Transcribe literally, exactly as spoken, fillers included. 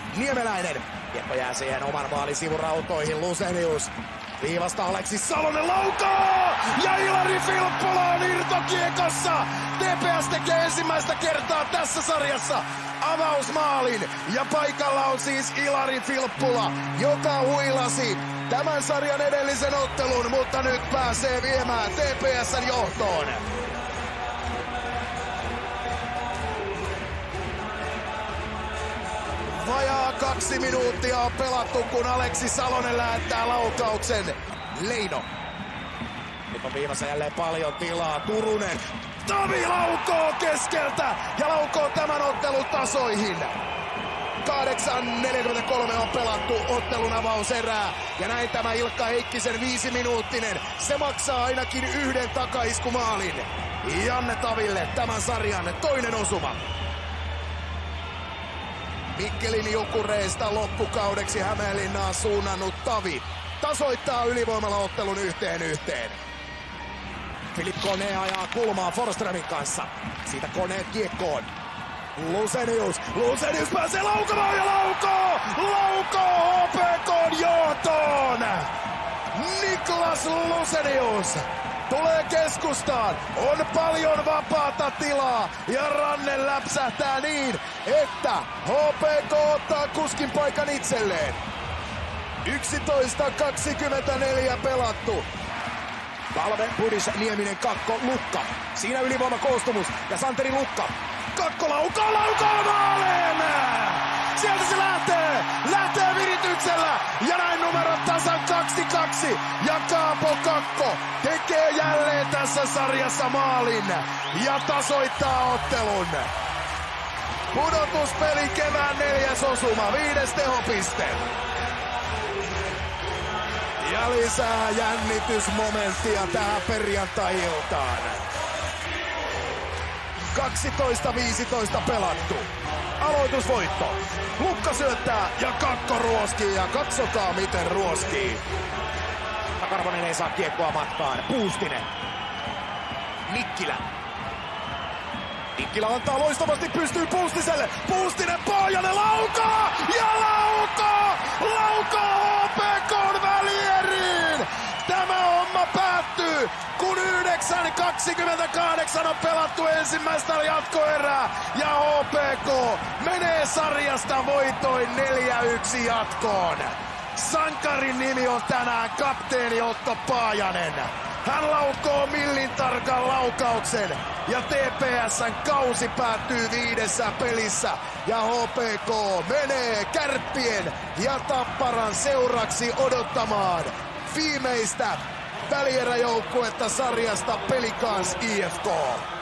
Niemeläinen. Kiekko jää siihen oman maalin sivurautoihin. Lusenius. Viivasta Aleksi Salonen laukaa! Ja Ilari Filppula on irtokiekossa! T P S tekee ensimmäistä kertaa tässä sarjassa avausmaalin. Ja paikalla on siis Ilari Filppula, joka huilasi tämän sarjan edellisen ottelun, mutta nyt pääsee viemään T P S:n johtoon. Vajaa kaksi minuuttia on pelattu, kun Aleksi Salonen lähettää laukauksen. Leino. Nyt on viivassa jälleen paljon tilaa. Turunen. Tavi laukoo keskeltä ja laukoo tämän ottelun tasoihin. kahdeksan neljäkymmentäkolme on pelattu ottelun avauserää. Ja näin tämä Ilkka Heikkisen viisiminuuttinen. Se maksaa ainakin yhden takaiskumaalin. Janne Taville tämän sarjan toinen osuma. Mikkelin Jukureista loppukaudeksi Hämeenlinnaan suunnannut Tavi tasoittaa ylivoimalla ottelun yhteen yhteen. Filip Kone ajaa kulmaa Forsströmin kanssa. Siitä Kone kiekkoon. Lusenius. Lusenius pääsee laukamaan ja laukoo! Laukoo H P K:n johtoon! Niklas Lusenius tulee keskustaan. On paljon vapaata tilaa ja ranne läpsähtää niin, että H P K ottaa kuskin paikan itselleen. yksitoista kaksikymmentäneljä pelattu. Palve, Budis, Nieminen, Kakko, Lukka. Siinä ylivoimakoostumus ja Santeri Lukka. Kakko laukaa, laukaa maaleen! Sieltä se lähtee! Lähtee virityksellä! Ja näin numerot tasan kaksi kaksi. Ja Kaapo Kakko tekee jälleen tässä sarjassa maalin. Ja tasoittaa ottelun. Pudotuspeli kevään neljäs osuma. Viides tehopiste. Ja lisää jännitysmomenttia tähän perjantai-iltaan. kaksitoista viisitoista pelattu. Aloitusvoitto. Lukka syöttää ja Kakko ruoskii ja katsokaa miten ruoskii. Karvonen ei saa kiekkoa matkaan. Puustinen. Nikkilä. Nikkilä antaa loistavasti pystyy Puustiselle. Puustinen Paajanen laukaa ja laukaa! Laukaa H P K:n välieriin! Tämä homma päättyy, kun yhdeksän kaksikymmentäkahdeksan on pelattu ensimmäistä jatkoerää ja H P K menee sarjasta voitoin neljä yksi jatkoon. Sankarin nimi on tänään kapteeni Otto Paajanen. Hän laukoo millin tarkan laukauksen ja T P S:n kausi päättyy viidessä pelissä ja H P K menee Kärppien ja Tapparan seuraksi odottamaan viimeistä välieräjoukkuetta sarjasta Pelicans I F K.